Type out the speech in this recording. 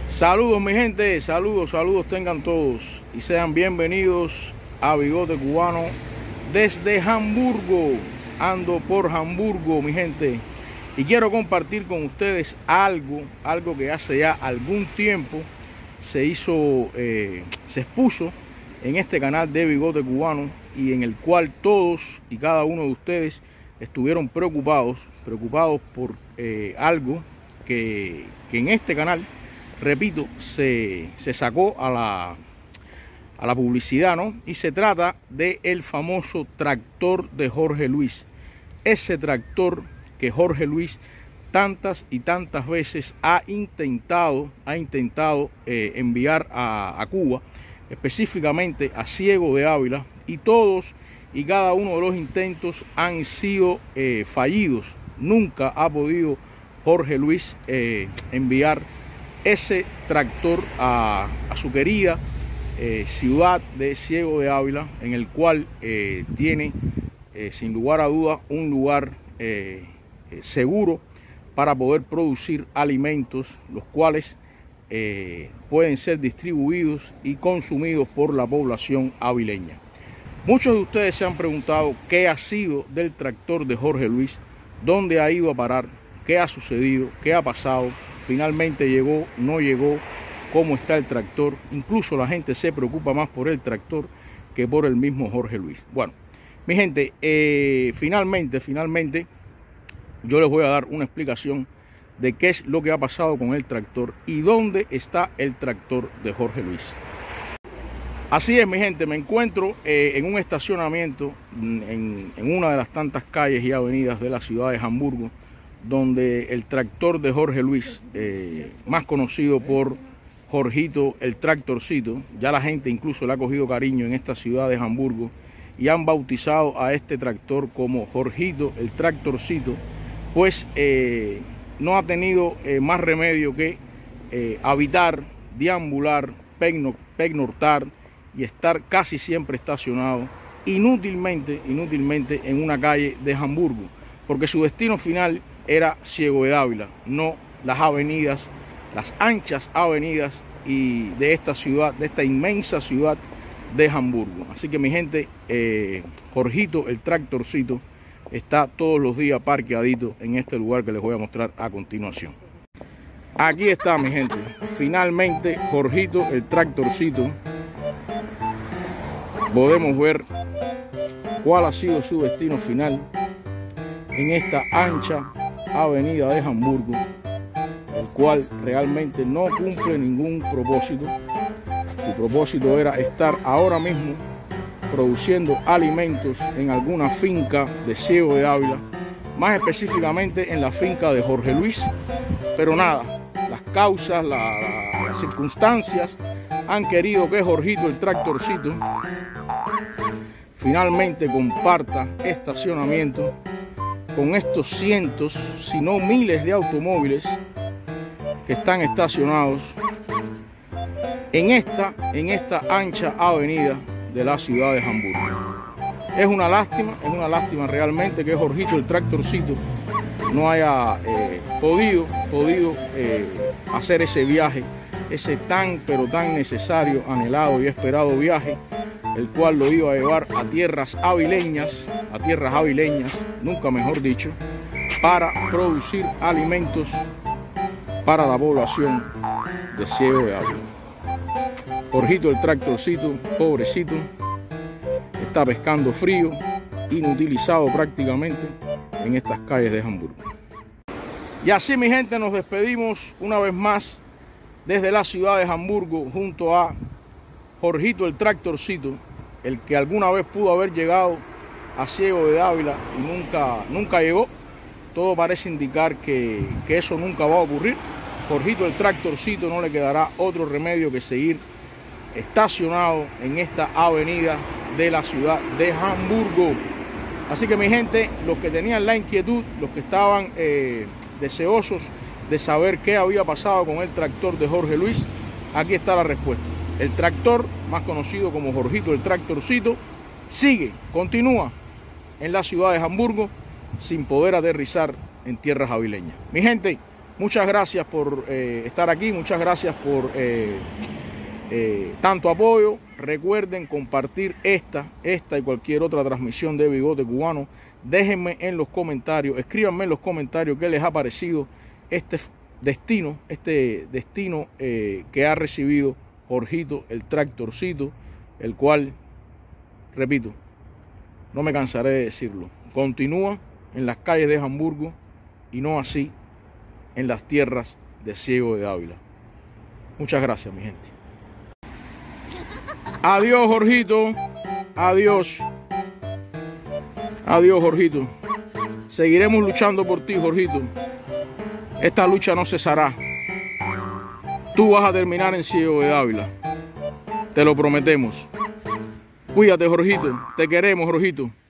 Saludos mi gente, saludos tengan todos y sean bienvenidos a Bigote Cubano desde Hamburgo. Ando por Hamburgo mi gente y quiero compartir con ustedes algo que hace ya algún tiempo se expuso en este canal de Bigote Cubano y en el cual todos y cada uno de ustedes estuvieron preocupados por algo que en este canal, repito, se sacó a la publicidad, ¿no? Y se trata del famoso tractor de Jorge Luis. Ese tractor que Jorge Luis tantas y tantas veces ha intentado enviar a Cuba, específicamente a Ciego de Ávila, y todos y cada uno de los intentos han sido fallidos. Nunca ha podido Jorge Luis enviar ese tractor a su querida ciudad de Ciego de Ávila, en el cual tiene sin lugar a dudas un lugar seguro para poder producir alimentos, los cuales pueden ser distribuidos y consumidos por la población avileña. Muchos de ustedes se han preguntado qué ha sido del tractor de Jorge Luis, dónde ha ido a parar, qué ha sucedido, qué ha pasado, finalmente llegó, no llegó, cómo está el tractor. Incluso la gente se preocupa más por el tractor que por el mismo Jorge Luis. Bueno, mi gente, finalmente yo les voy a dar una explicación de qué es lo que ha pasado con el tractor y dónde está el tractor de Jorge Luis. Así es, mi gente, me encuentro en un estacionamiento en una de las tantas calles y avenidas de la ciudad de Hamburgo, donde el tractor de Jorge Luis, más conocido por Jorgito el Tractorcito, ya la gente incluso le ha cogido cariño en esta ciudad de Hamburgo y han bautizado a este tractor como Jorgito el Tractorcito, pues no ha tenido más remedio que habitar, deambular, pernoctar y estar casi siempre estacionado inútilmente en una calle de Hamburgo, porque su destino final era Ciego de Ávila, no las avenidas, las anchas avenidas y de esta ciudad, de esta inmensa ciudad de Hamburgo. Así que mi gente, Jorgito el Tractorcito está todos los días parqueadito en este lugar que les voy a mostrar a continuación. Aquí está mi gente, finalmente Jorgito el Tractorcito. Podemos ver cuál ha sido su destino final en esta ancha avenida de Hamburgo, el cual realmente no cumple ningún propósito. Su propósito era estar ahora mismo produciendo alimentos en alguna finca de Ciego de Ávila, más específicamente en la finca de Jorge Luis, pero nada, las causas, las circunstancias han querido que Jorgito el Tractorcito finalmente comparta estacionamiento con estos cientos, si no miles de automóviles que están estacionados en esta ancha avenida de la ciudad de Hamburgo. Es una lástima realmente que Jorgito el Tractorcito no haya podido hacer ese viaje, ese tan necesario, anhelado y esperado viaje, el cual lo iba a llevar a tierras avileñas, nunca mejor dicho, para producir alimentos para la población de Ciego de Ávila. Jorgito el Tractorcito, pobrecito, está pescando frío, inutilizado prácticamente en estas calles de Hamburgo. Y así mi gente, nos despedimos una vez más desde la ciudad de Hamburgo junto a Jorgito el Tractorcito, el que alguna vez pudo haber llegado a Ciego de Ávila y nunca llegó. Todo parece indicar que eso nunca va a ocurrir. Jorgito el Tractorcito no le quedará otro remedio que seguir estacionado en esta avenida de la ciudad de Hamburgo. Así que mi gente, los que tenían la inquietud, los que estaban deseosos de saber qué había pasado con el tractor de Jorge Luis, aquí está la respuesta. El tractor, más conocido como Jorgito el Tractorcito, continúa en la ciudad de Hamburgo sin poder aterrizar en tierras avileñas. Mi gente, Muchas gracias por estar aquí, muchas gracias por tanto apoyo. Recuerden compartir esta y cualquier otra transmisión de Bigote Cubano. Déjenme en los comentarios, escríbanme en los comentarios qué les ha parecido este destino que ha recibido Jorgito, el tractorcito, el cual, repito, no me cansaré de decirlo, continúa en las calles de Hamburgo y no así en las tierras de Ciego de Ávila. Muchas gracias, mi gente. Adiós, Jorgito. Adiós. Adiós, Jorgito. Seguiremos luchando por ti, Jorgito. Esta lucha no cesará. Tú vas a terminar en Ciego de Ávila. Te lo prometemos. Cuídate, Jorgito. Te queremos, Jorgito.